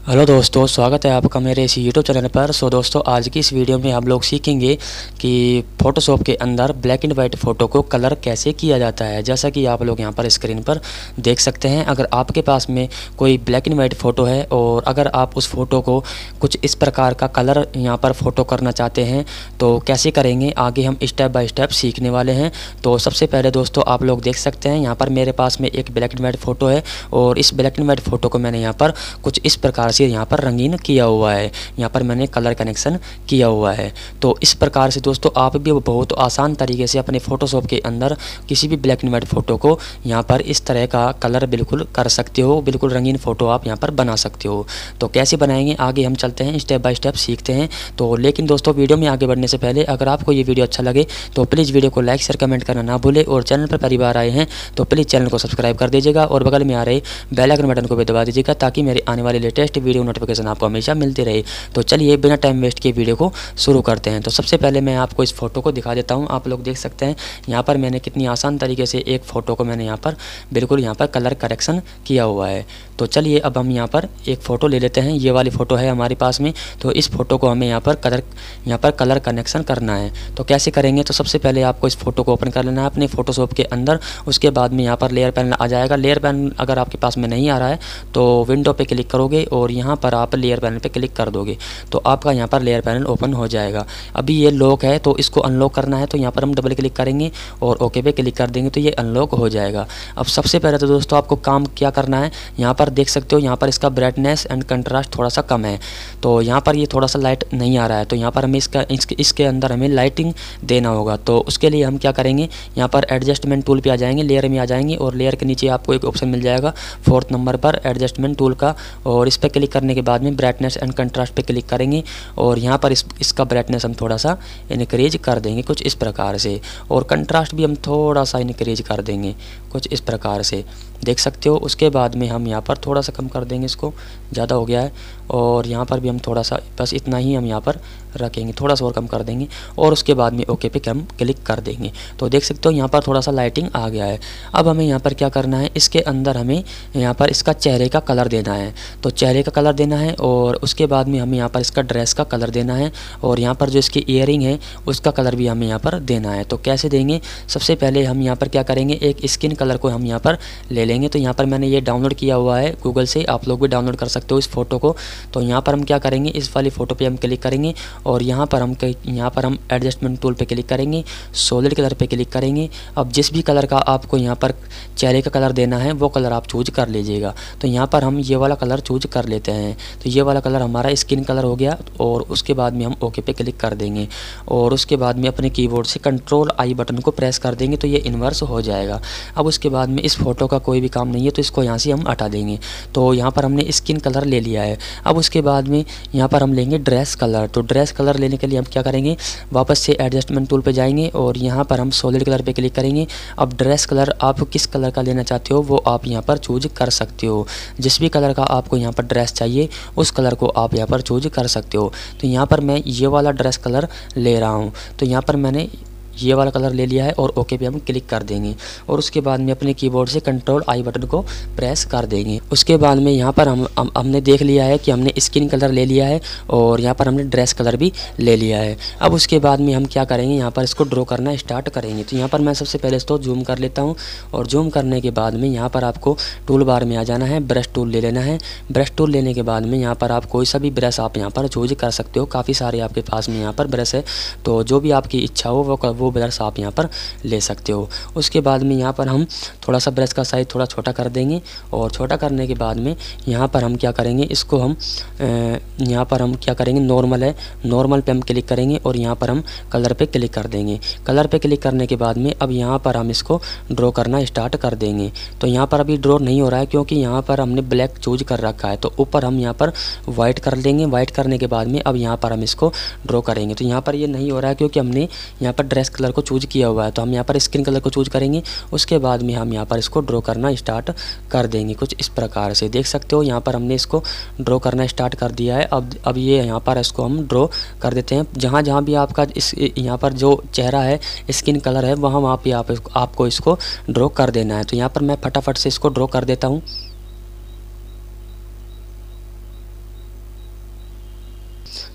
Hello दोस्तों, स्वागत है आपका मेरे इस यूट्यूब चैनल पर। दोस्तों, आज की इस वीडियो में हम लोग सीखेंगे कि फ़ोटोशॉप के अंदर ब्लैक एंड वाइट फ़ोटो को कलर कैसे किया जाता है। जैसा कि आप लोग यहां पर स्क्रीन पर देख सकते हैं, अगर आपके पास में कोई ब्लैक एंड वाइट फ़ोटो है और अगर आप उस फ़ोटो को कुछ इस प्रकार का कलर यहां पर फ़ोटो करना चाहते हैं तो कैसे करेंगे, आगे हम स्टेप बाय स्टेप सीखने वाले हैं। तो सबसे पहले दोस्तों, आप लोग देख सकते हैं यहाँ पर मेरे पास में एक ब्लैक एंड वाइट फ़ोटो है और इस ब्लैक एंड वाइट फ़ोटो को मैंने यहाँ पर कुछ इस प्रकार से यहाँ पर रंगीन किया हुआ है। यहाँ पर मैंने कलर कनेक्शन किया हुआ है। तो इस प्रकार से दोस्तों आप भी बहुत आसान तरीके से अपने फ़ोटोशॉप के अंदर किसी भी ब्लैक एंड वाइट फ़ोटो को यहाँ पर इस तरह का कलर बिल्कुल कर सकते हो, बिल्कुल रंगीन फ़ोटो आप यहाँ पर बना सकते हो। तो कैसे बनाएंगे, आगे हम चलते हैं, स्टेप बाय स्टेप सीखते हैं। तो लेकिन दोस्तों, वीडियो में आगे बढ़ने से पहले अगर आपको ये वीडियो अच्छा लगे तो प्लीज़ वीडियो को लाइक शेयर कमेंट करना ना भूलें और चैनल पर पहली बार आए हैं तो प्लीज़ चैनल को सब्सक्राइब कर दीजिएगा और बगल में आ रहे बेल आइकन बटन को भी दबा दीजिएगा ताकि मेरे आने वाले लेटेस्ट वीडियो नोटिफिकेशन आपको हमेशा मिलती रहे। तो चलिए बिना टाइम वेस्ट किए वीडियो को शुरू करते हैं। तो सबसे पहले मैं आपको इस फोटो को दिखा देता हूं। आप लोग देख सकते हैं यहाँ पर मैंने कितनी आसान तरीके से एक फ़ोटो को मैंने यहाँ पर बिल्कुल यहाँ पर कलर करेक्शन किया हुआ है। तो चलिए अब हम यहाँ पर एक फ़ोटो ले लेते हैं। ये वाली फ़ोटो है हमारे पास में, तो इस फ़ोटो को हमें यहाँ पर कलर कनेक्शन करना है। तो कैसे करेंगे, तो सबसे पहले आपको इस फ़ोटो को ओपन कर लेना है अपने फ़ोटोशॉप के अंदर। उसके बाद में यहाँ पर लेयर पैनल आ जाएगा। लेयर पैनल अगर आपके पास में नहीं आ रहा है तो विंडो पे क्लिक करोगे और यहाँ पर आप लेयर पैनल पे क्लिक कर दोगे तो आपका यहाँ पर लेयर पैनल ओपन हो जाएगा। अभी ये लॉक है तो इसको अनलॉक करना है, तो यहाँ पर हम डबल क्लिक करेंगे और ओके पे क्लिक कर देंगे तो ये अनलॉक हो जाएगा। अब सबसे पहले तो दोस्तों आपको काम क्या करना है, यहाँ पर देख सकते हो यहाँ पर इसका ब्राइटनेस एंड कंट्रास्ट थोड़ा सा कम है। तो यहाँ पर ये थोड़ा सा लाइट नहीं आ रहा है, तो यहाँ पर हमें इसके अंदर हमें लाइटिंग देना होगा। तो उसके लिए हम क्या करेंगे, यहाँ पर एडजस्टमेंट टूल पे आ जाएंगे, लेयर में आ जाएंगे और लेयर के नीचे आपको एक ऑप्शन मिल जाएगा 4th नंबर पर एडजस्टमेंट टूल का, और इस पर क्लिक करने के बाद में ब्राइटनेस एंड कंट्रास्ट पे क्लिक करेंगे और यहाँ पर इसका ब्राइटनेस हम थोड़ा सा इनक्रीज कर देंगे कुछ इस प्रकार से, और कंट्रास्ट भी हम थोड़ा सा इनक्रीज कर देंगे कुछ इस प्रकार से, देख सकते हो। उसके बाद में हम यहाँ पर थोड़ा सा कम कर देंगे, इसको ज़्यादा हो गया है, और यहाँ पर भी हम थोड़ा सा, बस इतना ही हम यहाँ पर रखेंगे, थोड़ा सा और कम कर देंगे और उसके बाद में ओके पे हम क्लिक कर देंगे। तो देख सकते हो यहाँ पर थोड़ा सा लाइटिंग आ गया है। अब हमें यहाँ पर क्या करना है, इसके अंदर हमें यहाँ पर इसका चेहरे का कलर देना है। तो चेहरे का कलर देना है और उसके बाद में हमें यहाँ पर इसका ड्रेस का कलर देना है और यहाँ पर जो इसकी ईयरिंग है उसका कलर भी हमें यहाँ पर देना है। तो कैसे देंगे, सबसे पहले हम यहाँ पर क्या करेंगे, एक स्किन कलर को हम यहाँ पर ले लेंगे। तो यहाँ पर मैंने ये डाउनलोड किया हुआ है गूगल से, आप लोग भी डाउनलोड कर सकते हो इस फोटो को। तो यहाँ पर हम क्या करेंगे, इस वाली फ़ोटो पे हम क्लिक करेंगे और यहाँ पर हम एडजस्टमेंट टूल पे क्लिक करेंगे, सॉलिड कलर पे क्लिक करेंगे। अब जिस भी कलर का आपको यहाँ पर चेहरे का कलर देना है वो कलर आप चूज कर लीजिएगा। तो यहाँ पर हम ये वाला कलर चूज कर लेते हैं। तो ये वाला कलर हमारा स्किन कलर हो गया और उसके बाद में हम ओके पे क्लिक कर देंगे और उसके बाद में अपने कीबोर्ड से कंट्रोल आई बटन को प्रेस कर देंगे तो ये इन्वर्स हो जाएगा। अब उसके बाद में इस फोटो का कोई भी काम नहीं है तो इसको यहाँ से हम हटा देंगे। तो यहाँ पर हमने स्किन कलर ले लिया है। अब उसके बाद में यहाँ पर हम लेंगे ड्रेस कलर। तो ड्रेस कलर लेने के लिए हम क्या करेंगे, वापस से एडजस्टमेंट टूल पे जाएंगे और यहाँ पर हम सॉलिड कलर पे क्लिक करेंगे। अब ड्रेस कलर आप किस कलर का लेना चाहते हो वो आप यहाँ पर चूज कर सकते हो। जिस भी कलर का आपको यहाँ पर ड्रेस चाहिए उस कलर को आप यहाँ पर चूज कर सकते हो। तो यहाँ पर मैं ये वाला ड्रेस कलर ले रहा हूँ। तो यहाँ पर मैंने ये वाला कलर ले लिया है और ओके पे हम क्लिक कर देंगे और उसके बाद में अपने कीबोर्ड से कंट्रोल आई बटन को प्रेस कर देंगे। उसके बाद में यहाँ पर हमने देख लिया है कि हमने स्किन कलर ले लिया है और यहाँ पर हमने ड्रेस कलर भी ले लिया है। अब उसके बाद में हम क्या करेंगे, यहाँ पर इसको ड्रॉ करना स्टार्ट करेंगे। तो यहाँ पर मैं सबसे पहले इसको जूम कर लेता हूँ और जूम करने के बाद में यहाँ पर आपको टूल बार में आ जाना है, ब्रश टूल ले लेना है। ब्रश टूल लेने के बाद में यहाँ पर आप कोई सा भी ब्रश आप यहाँ पर चूज कर सकते हो, काफ़ी सारे आपके पास में यहाँ पर ब्रश है, तो जो भी आपकी इच्छा हो वो ब्रश आप यहाँ पर ले सकते हो। उसके बाद में यहाँ पर हम थोड़ा सा ब्रश का साइज थोड़ा छोटा कर देंगे और छोटा करने के बाद में यहाँ पर हम क्या करेंगे, इसको हम यहाँ पर हम क्या करेंगे, नॉर्मल है, नॉर्मल पे हम क्लिक करेंगे और यहाँ पर हम कलर पे क्लिक कर देंगे। कलर पे क्लिक करने के बाद में अब यहाँ पर हम इसको ड्रॉ करना स्टार्ट कर देंगे। तो यहाँ पर अभी ड्रॉ नहीं हो रहा है क्योंकि यहाँ पर हमने ब्लैक चूज कर रखा है। तो ऊपर हम यहाँ पर वाइट कर देंगे। वाइट करने के बाद में अब यहाँ पर हम इसको ड्रॉ करेंगे। तो यहाँ पर ये नहीं हो रहा है क्योंकि हमने यहाँ पर ड्रेस कलर को चूज किया हुआ है। तो हम यहाँ पर स्किन कलर को चूज करेंगे, उसके बाद में हम यहाँ पर इसको ड्रॉ करना स्टार्ट कर देंगे कुछ इस प्रकार से। देख सकते हो यहाँ पर हमने इसको ड्रॉ करना स्टार्ट कर दिया है। अब ये यहाँ पर इसको हम ड्रॉ कर देते हैं। जहाँ जहाँ भी आपका इस यहाँ पर जो चेहरा है, स्किन कलर है, वहाँ पे आपको इसको ड्रॉ कर देना है। तो यहाँ पर मैं फटाफट से इसको ड्रॉ कर देता हूँ।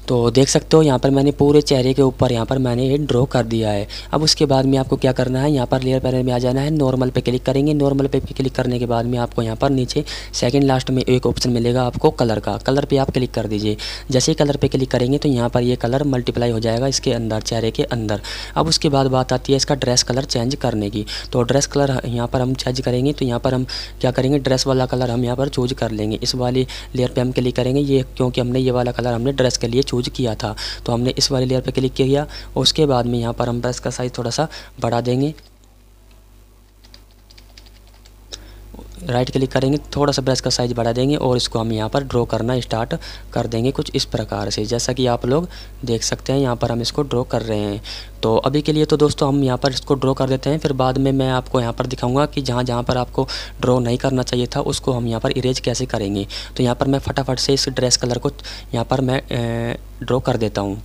तो देख सकते हो यहाँ पर मैंने पूरे चेहरे के ऊपर यहाँ पर मैंने ये ड्रॉ कर दिया है। अब उसके बाद में आपको क्या करना है, यहाँ पर लेयर पैनल में आ जाना है, नॉर्मल पे क्लिक करेंगे। नॉर्मल पे क्लिक करने के बाद में आपको यहाँ पर नीचे सेकंड लास्ट में एक ऑप्शन मिलेगा आपको कलर का, कलर पे आप क्लिक कर दीजिए। जैसे ही कलर पे क्लिक करेंगे तो यहाँ पर ये कलर मल्टीप्लाई हो जाएगा इसके अंदर, चेहरे के अंदर। अब उसके बाद बात आती है इसका ड्रेस कलर चेंज करने की। तो ड्रेस कलर यहाँ पर हम चेंज करेंगे तो यहाँ पर हम क्या करेंगे, ड्रेस वाला कलर हम यहाँ पर चूज कर लेंगे। इस वाली लेयर पे हम क्लिक करेंगे, ये क्योंकि हमने ये वाला कलर हमने ड्रेस के लिए चूज किया था, तो हमने इस वाली लेयर पे क्लिक किया। उसके बाद में यहाँ पर हम ब्रश का साइज़ थोड़ा सा बढ़ा देंगे, राइट क्लिक करेंगे, थोड़ा सा ब्रश का साइज़ बढ़ा देंगे और इसको हम यहाँ पर ड्रॉ करना स्टार्ट कर देंगे कुछ इस प्रकार से। जैसा कि आप लोग देख सकते हैं यहाँ पर हम इसको ड्रॉ कर रहे हैं। तो अभी के लिए तो दोस्तों हम यहाँ पर इसको ड्रॉ कर देते हैं, फिर बाद में मैं आपको यहाँ पर दिखाऊंगा कि जहाँ जहाँ पर आपको ड्रॉ नहीं करना चाहिए था उसको हम यहाँ पर इरेज कैसे करेंगे। तो यहाँ पर मैं फटाफट से इस ड्रेस कलर को यहाँ पर मैं ड्रॉ कर देता हूँ।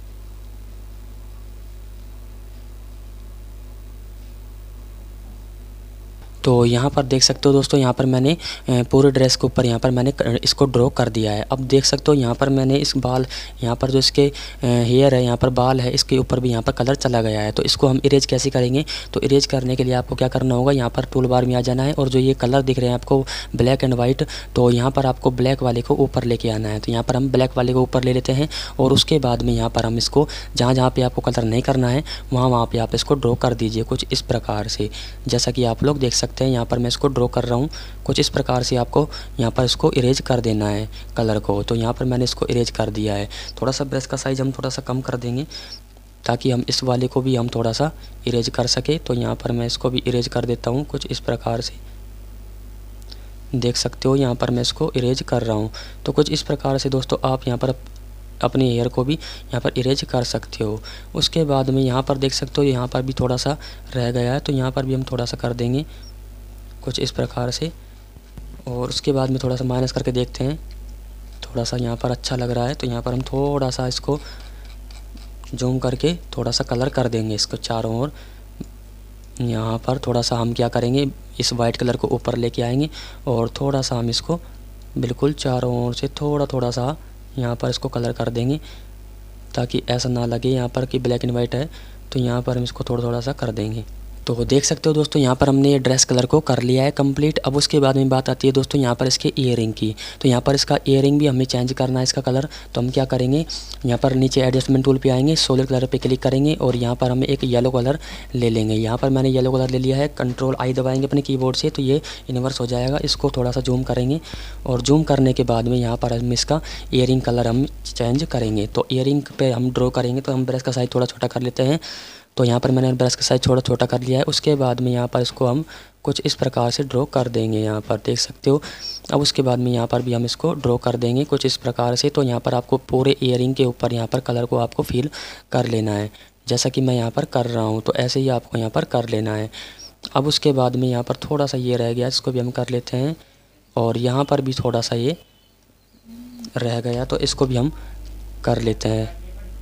तो यहाँ पर देख सकते हो दोस्तों, यहाँ पर मैंने पूरे ड्रेस के ऊपर यहाँ पर मैंने इसको ड्रॉ कर दिया है। अब देख सकते हो यहाँ पर मैंने इस बाल, यहाँ पर जो इसके हेयर है, यहाँ पर बाल है, इसके ऊपर भी यहाँ पर कलर चला गया है। तो इसको हम इरेज कैसे करेंगे, तो इरेज करने के लिए आपको क्या करना होगा, यहाँ पर टूल बार में आ जाना है और जो ये कलर दिख रहे हैं आपको ब्लैक एंड वाइट, तो यहाँ पर आपको ब्लैक वाले को ऊपर लेके आना है। तो यहाँ पर हम ब्लैक वाले को ऊपर ले लेते हैं और उसके बाद में यहाँ पर हम इसको जहाँ जहाँ पर आपको कलर नहीं करना है वहाँ पर आप इसको ड्रॉ कर दीजिए कुछ इस प्रकार से। जैसा कि आप लोग देख सकते हैं यहाँ पर मैं इसको ड्रॉ कर रहा हूँ कुछ इस प्रकार से। आपको यहाँ पर इसको इरेज कर देना है कलर को। तो यहाँ पर मैंने इसको इरेज कर दिया है। थोड़ा सा ब्रश का साइज़ हम थोड़ा सा कम कर देंगे ताकि हम इस वाले को भी हम थोड़ा सा इरेज कर सके। तो यहाँ पर मैं इसको भी इरेज कर देता हूँ कुछ इस प्रकार से। देख सकते हो यहाँ पर मैं इसको इरेज कर रहा हूँ। तो कुछ इस प्रकार से दोस्तों आप यहाँ पर अपने हेयर को भी यहाँ पर इरेज कर सकते हो। उसके बाद में यहाँ पर देख सकते हो यहाँ पर भी थोड़ा सा रह गया है, तो यहाँ पर भी हम थोड़ा सा कर देंगे कुछ इस प्रकार से। और उसके बाद में थोड़ा सा माइनस करके देखते हैं, थोड़ा सा यहाँ पर अच्छा लग रहा है। तो यहाँ पर हम थोड़ा सा इसको जूम करके थोड़ा सा कलर कर देंगे इसको चारों ओर। यहाँ पर थोड़ा सा हम क्या करेंगे, इस वाइट कलर को ऊपर लेके आएंगे और थोड़ा सा हम इसको बिल्कुल चारों ओर से थोड़ा सा यहाँ पर इसको कलर कर देंगे ताकि ऐसा ना लगे यहाँ पर कि ब्लैक एंड वाइट है। तो यहाँ पर हम इसको थोड़ा सा कर देंगे। तो देख सकते हो दोस्तों यहाँ पर हमने ये ड्रेस कलर को कर लिया है कंप्लीट। अब उसके बाद में बात आती है दोस्तों यहाँ पर इसके ईयरिंग की। तो यहाँ पर इसका ईयरिंग भी हमें चेंज करना है इसका कलर। तो हम क्या करेंगे, यहाँ पर नीचे एडजस्टमेंट टूल पे आएंगे, सॉलिड कलर पे क्लिक करेंगे और यहाँ पर हमें एक येलो कलर ले लेंगे। यहाँ पर मैंने येलो कलर ले लिया है, कंट्रोल आई दबाएंगे अपने कीबोर्ड से तो ये इन्वर्स हो जाएगा। इसको थोड़ा सा जूम करेंगे और जूम करने के बाद में यहाँ पर हम इसका ईयरिंग कलर हम चेंज करेंगे। तो ईयरिंग पे हम ड्रॉ करेंगे तो हम ब्रश का साइज़ थोड़ा छोटा कर लेते हैं। तो यहाँ पर मैंने ब्रश का साइज़ थोड़ा छोटा कर लिया है। उसके बाद में यहाँ पर इसको हम कुछ इस प्रकार से ड्रॉ कर देंगे, यहाँ पर देख सकते हो। अब उसके बाद में यहाँ पर भी हम इसको ड्रॉ कर देंगे कुछ इस प्रकार से। तो यहाँ पर आपको पूरे ईयरिंग के ऊपर यहाँ पर कलर को आपको फील कर लेना है, जैसा कि मैं यहाँ पर कर रहा हूँ। तो ऐसे ही आपको यहाँ पर कर लेना है। अब उसके बाद में यहाँ पर थोड़ा सा ये रह गया, इसको भी हम कर लेते हैं और यहाँ पर भी थोड़ा सा ये रह गया तो इसको भी हम कर लेते हैं।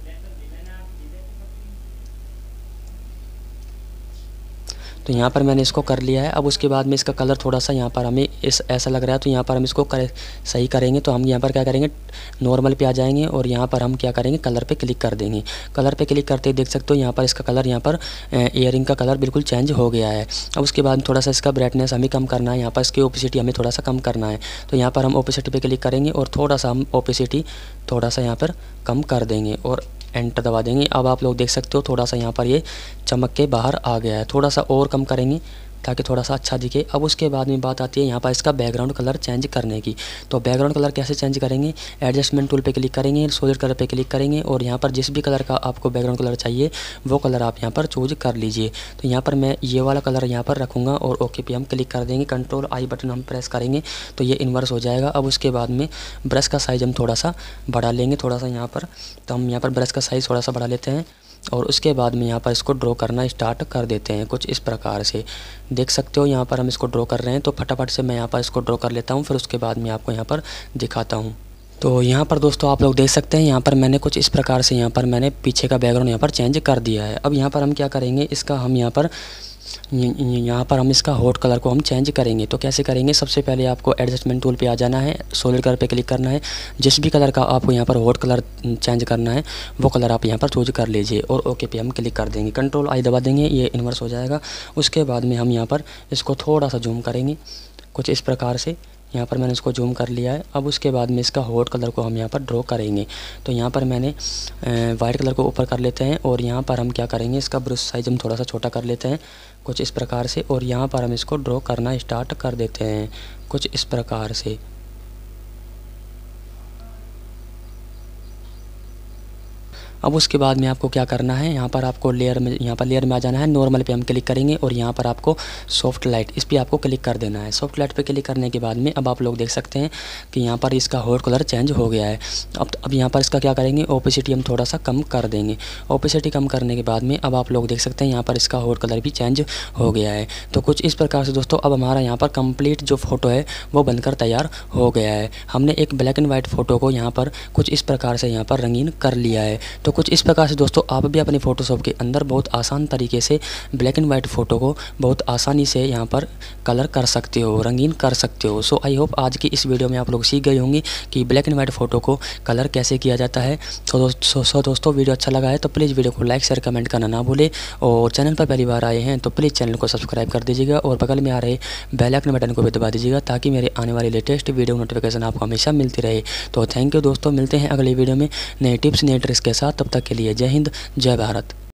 तो यहाँ पर मैंने इसको कर लिया है। अब उसके बाद में इसका कलर थोड़ा सा यहाँ पर हमें ऐसा लग रहा है तो यहाँ पर हम इसको सही करेंगे। तो हम यहाँ पर क्या करेंगे, नॉर्मल पे आ जाएंगे और यहाँ पर हम क्या करेंगे, कलर पे क्लिक कर देंगे। कलर पे क्लिक करते ही देख सकते हो यहाँ पर इसका कलर, यहाँ पर ईयरिंग का कलर बिल्कुल चेंज हो गया है। अब उसके बाद थोड़ा सा इसका ब्राइटनेस हमें कम करना है, यहाँ पर इसकी ओपेसिटी हमें थोड़ा सा कम करना है। तो यहाँ पर हम ओपेसिटी पे क्लिक करेंगे और थोड़ा सा हम ओपेसिटी थोड़ा सा यहाँ पर कम कर देंगे और एंटर दबा देंगे। अब आप लोग देख सकते हो थोड़ा सा यहाँ पर ये चमक के बाहर आ गया है। थोड़ा सा और कम करेंगे ताकि थोड़ा सा अच्छा दिखे। अब उसके बाद में बात आती है यहाँ पर इसका बैकग्राउंड कलर चेंज करने की। तो बैकग्राउंड कलर कैसे चेंज करेंगे, एडजस्टमेंट टूल पे क्लिक करेंगे, सॉलिड कलर पे क्लिक करेंगे और यहाँ पर जिस भी कलर का आपको बैकग्राउंड कलर चाहिए वो कलर आप यहाँ पर चूज कर लीजिए। तो यहाँ पर मैं ये वाला कलर यहाँ पर रखूँगा और ओके पे हम क्लिक कर देंगे, कंट्रोल आई बटन हम प्रेस करेंगे तो ये इन्वर्स हो जाएगा। अब उसके बाद में ब्रश का साइज़ हम थोड़ा सा बढ़ा लेंगे, थोड़ा सा यहाँ पर। तो हम यहाँ पर ब्रश का साइज़ थोड़ा सा बढ़ा लेते हैं और उसके बाद में यहाँ पर इसको ड्रॉ करना स्टार्ट कर देते हैं कुछ इस प्रकार से। देख सकते हो यहाँ पर हम इसको ड्रॉ कर रहे हैं। तो फटाफट से मैं यहाँ पर इसको ड्रॉ कर लेता हूँ, फिर उसके बाद में आपको यहाँ पर दिखाता हूँ। तो यहाँ पर दोस्तों आप लोग देख सकते हैं यहाँ पर मैंने कुछ इस प्रकार से यहाँ पर मैंने पीछे का बैकग्राउंड यहाँ पर चेंज कर दिया है। अब यहाँ पर हम क्या करेंगे, इसका हम यहाँ पर यहाँ पर हम इसका हॉट कलर को हम चेंज करेंगे। तो कैसे करेंगे, सबसे पहले आपको एडजस्टमेंट टूल पे आ जाना है, सॉलिड कलर पे क्लिक करना है। जिस भी कलर का आपको यहाँ पर हॉट कलर चेंज करना है वो कलर आप यहाँ पर चूज कर लीजिए और ओके पे हम क्लिक कर देंगे। कंट्रोल आई दबा देंगे, ये इन्वर्स हो जाएगा। उसके बाद में हम यहाँ पर इसको थोड़ा सा जूम करेंगे कुछ इस प्रकार से। यहाँ पर मैंने इसको जूम कर लिया है। अब उसके बाद में इसका हॉट कलर को हम यहाँ पर ड्रॉ करेंगे। तो यहाँ पर मैंने वाइट कलर को ऊपर कर लेते हैं और यहाँ पर हम क्या करेंगे, इसका ब्रश साइज हम थोड़ा सा छोटा कर लेते हैं कुछ इस प्रकार से और यहाँ पर हम इसको ड्रॉ करना स्टार्ट कर देते हैं कुछ इस प्रकार से। अब उसके बाद में आपको क्या करना है, यहाँ पर आपको लेयर में आ जाना है। नॉर्मल पे हम क्लिक करेंगे और यहाँ पर आपको सॉफ्ट लाइट, इस पर आपको क्लिक कर देना है। सॉफ्ट लाइट पे क्लिक करने के बाद में अब आप लोग देख सकते हैं कि यहाँ पर इसका हॉट कलर चेंज हो गया है। अब यहाँ पर इसका क्या करेंगे, ओपेसिटी हम थोड़ा सा कम कर देंगे। ओपेसिटी कम करने के बाद में अब आप लोग देख सकते हैं यहाँ पर इसका हॉट कलर भी चेंज हो गया है। तो कुछ इस प्रकार से दोस्तों अब हमारा यहाँ पर कंप्लीट जो फ़ोटो है वो बनकर तैयार हो गया है। हमने एक ब्लैक एंड वाइट फ़ोटो को यहाँ पर कुछ इस प्रकार से यहाँ पर रंगीन कर लिया है। तो कुछ इस प्रकार से दोस्तों आप भी अपने फ़ोटोशॉप के अंदर बहुत आसान तरीके से ब्लैक एंड वाइट फ़ोटो को बहुत आसानी से यहाँ पर कलर कर सकते हो, रंगीन कर सकते हो। सो आई होप आज की इस वीडियो में आप लोग सीख गए होंगे कि ब्लैक एंड वाइट फ़ोटो को कलर कैसे किया जाता है। तो दोस्तों वीडियो अच्छा लगा है तो प्लीज़ वीडियो को लाइक शेयर कमेंट करना ना भूलें और चैनल पर पहली बार आए हैं तो प्लीज़ चैनल को सब्सक्राइब कर दीजिएगा और बगल में आ रहे बेल आइकन बटन को भी दबा दीजिएगा ताकि मेरे आने वाली लेटेस्ट वीडियो नोटिफिकेशन आपको हमेशा मिलती रहे। तो थैंक यू दोस्तों, मिलते हैं अगली वीडियो में नए टिप्स नए ट्रिक्स के साथ। तब तक के लिए जय हिंद जय भारत।